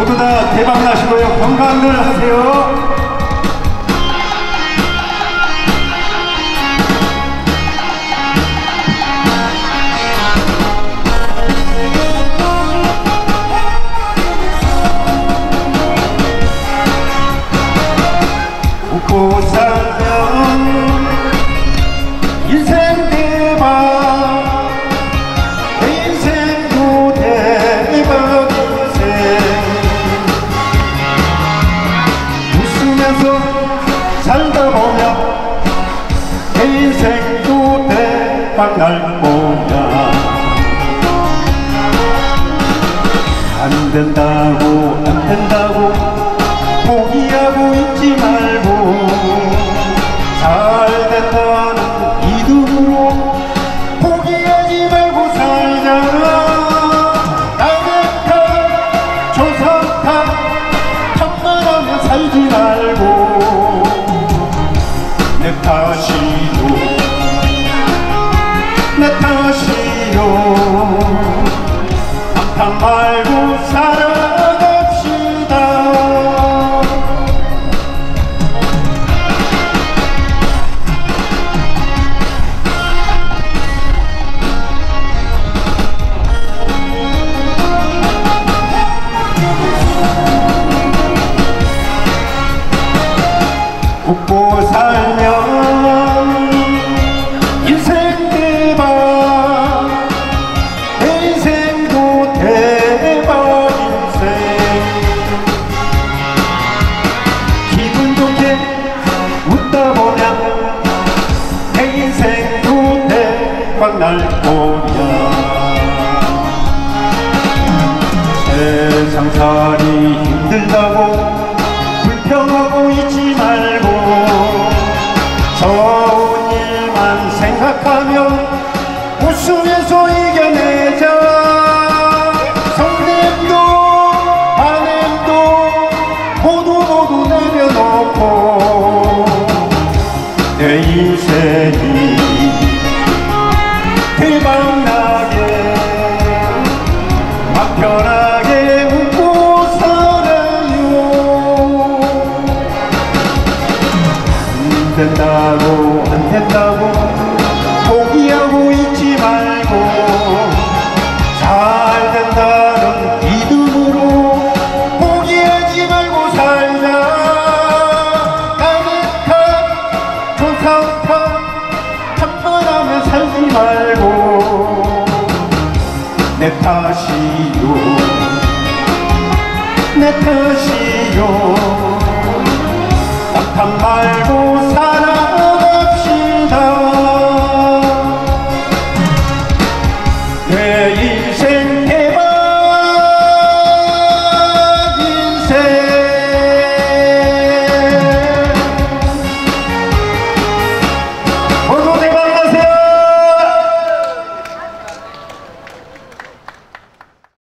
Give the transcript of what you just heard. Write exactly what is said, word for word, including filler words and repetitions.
모두 다 대박 나시고요. 건강들 하세요. 웃고 살면 인생 대박, 내 인생도 대박 인생. 웃으면서 살다 보면 내 인생도 대박 날 거야. 안 된다고 안 된다고 포기하고 있지 말고, 잘 된다는 믿음으로 포기하지 말고 살잖아. 나는 조사타 탐나라며 살지 말고, 내 탓이요 내 탓이요 감탄 말고 살아갑시다. 웃고 살면 인생 대박, 내 인생도 대박 인생. 기분 좋게 웃다 보면 내 인생도 대박 날 거야. 세상살이 힘들다고 불평하고 있지 말고, 좋은 일만 생각하며 웃으면서 이겨내자. 성냄도 반냄도 모두 모두 내려놓고, 내 인생이 대박나게 막 편하게 웃고 살아요. 안 된다고 안 된다고 포기하고 있지 말고, 잘 된다는 믿음으로 포기하지 말고 살자. 가득한 조상파 탐만하며 살지 말고, 내 탓이요 내 탓이요 감탄 말고